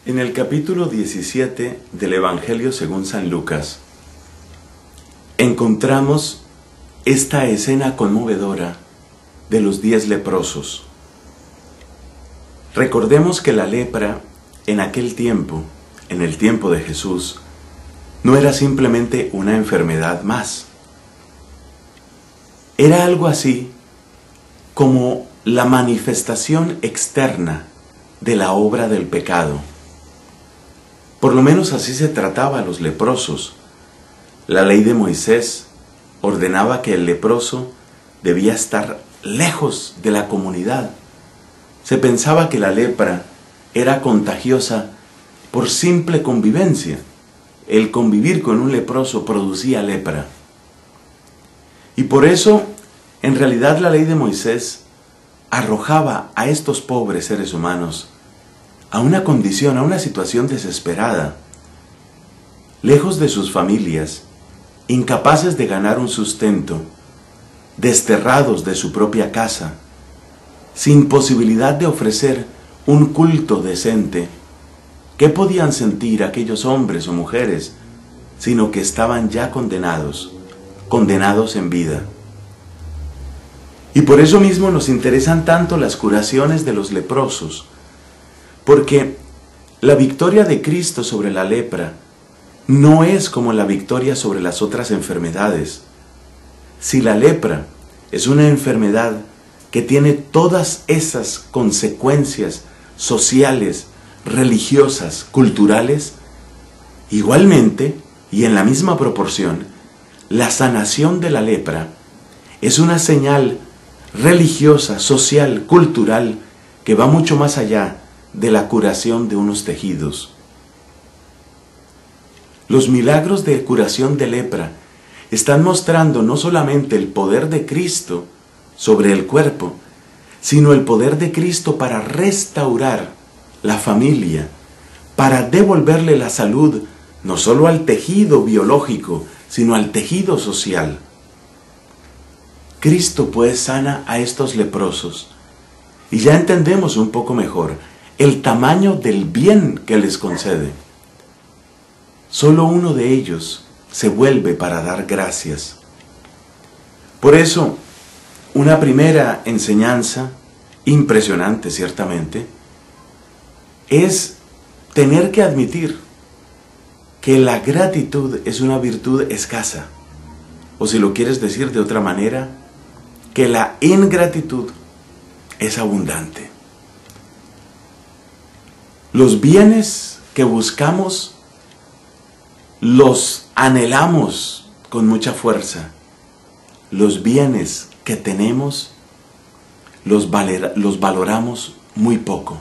En el capítulo 17 del Evangelio según San Lucas, encontramos esta escena conmovedora de los 10 leprosos. Recordemos que la lepra en aquel tiempo, en el tiempo de Jesús, no era simplemente una enfermedad más. Era algo así como la manifestación externa de la obra del pecado. Por lo menos así se trataba a los leprosos. La ley de Moisés ordenaba que el leproso debía estar lejos de la comunidad. Se pensaba que la lepra era contagiosa por simple convivencia. El convivir con un leproso producía lepra. Y por eso, en realidad, la ley de Moisés arrojaba a estos pobres seres humanos a una condición, a una situación desesperada, lejos de sus familias, incapaces de ganar un sustento, desterrados de su propia casa, sin posibilidad de ofrecer un culto decente. ¿Qué podían sentir aquellos hombres o mujeres, sino que estaban ya condenados en vida? Y por eso mismo nos interesan tanto las curaciones de los leprosos, porque la victoria de Cristo sobre la lepra no es como la victoria sobre las otras enfermedades. Si la lepra es una enfermedad que tiene todas esas consecuencias sociales, religiosas, culturales, igualmente y en la misma proporción, la sanación de la lepra es una señal religiosa, social, cultural, que va mucho más allá de la curación de unos tejidos. Los milagros de curación de lepra están mostrando no solamente el poder de Cristo sobre el cuerpo, sino el poder de Cristo para restaurar la familia, para devolverle la salud no solo al tejido biológico, sino al tejido social. Cristo pues sana a estos leprosos y ya entendemos un poco mejor el tamaño del bien que les concede. Solo uno de ellos se vuelve para dar gracias. Por eso, una primera enseñanza, impresionante ciertamente, es tener que admitir que la gratitud es una virtud escasa, o si lo quieres decir de otra manera, que la ingratitud es abundante. Los bienes que buscamos los anhelamos con mucha fuerza. Los bienes que tenemos los valoramos muy poco.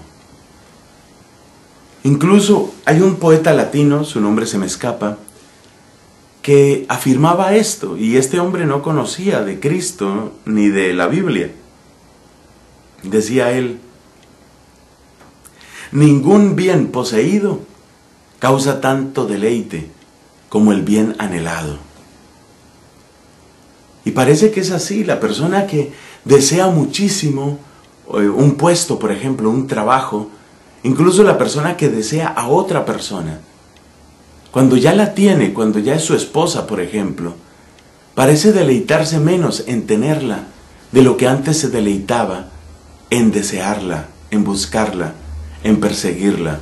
Incluso hay un poeta latino, su nombre se me escapa, que afirmaba esto, y este hombre no conocía de Cristo ni de la Biblia. Decía él: ningún bien poseído causa tanto deleite como el bien anhelado. Y parece que es así. La persona que desea muchísimo un puesto, por ejemplo, un trabajo, incluso la persona que desea a otra persona, cuando ya la tiene, cuando ya es su esposa, por ejemplo, parece deleitarse menos en tenerla de lo que antes se deleitaba en desearla, en buscarla, en perseguirla.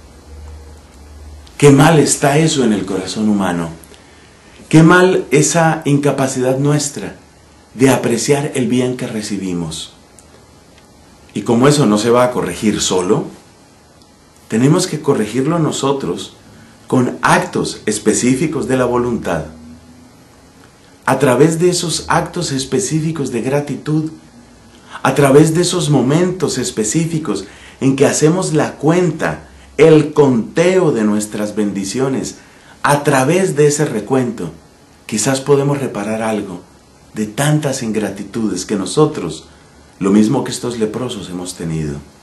Qué mal está eso en el corazón humano. Qué mal esa incapacidad nuestra de apreciar el bien que recibimos. Y como eso no se va a corregir solo, tenemos que corregirlo nosotros con actos específicos de la voluntad. A través de esos actos específicos de gratitud, a través de esos momentos específicos en que hacemos la cuenta, el conteo de nuestras bendiciones, a través de ese recuento, quizás podemos reparar algo de tantas ingratitudes que nosotros, lo mismo que estos leprosos, hemos tenido.